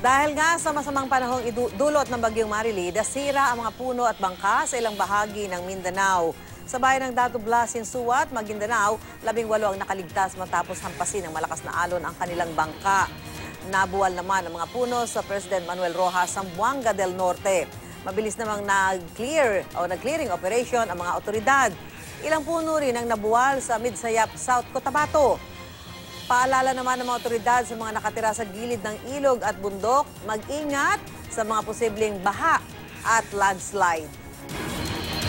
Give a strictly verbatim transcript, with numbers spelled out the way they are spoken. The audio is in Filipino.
Dahil nga sa masamang panahong idulot ng Bagyong Marilyn, nasira ang mga puno at bangka sa ilang bahagi ng Mindanao. Sa bayan ng Dato Blasin, Suwat, Maguindanao, labing walo ang nakaligtas matapos hampasin ng malakas na alon ang kanilang bangka. Nabuwal naman ang mga puno sa President Manuel Rojas, Zamboanga del Norte. Mabilis namang nag-clear o nag-clearing operation ang mga otoridad. Ilang puno rin ang nabuwal sa Midsayap, South Cotabato. Paalala naman ng mga otoridad sa mga nakatira sa gilid ng ilog at bundok, mag-ingat sa mga posibleng baha at landslide.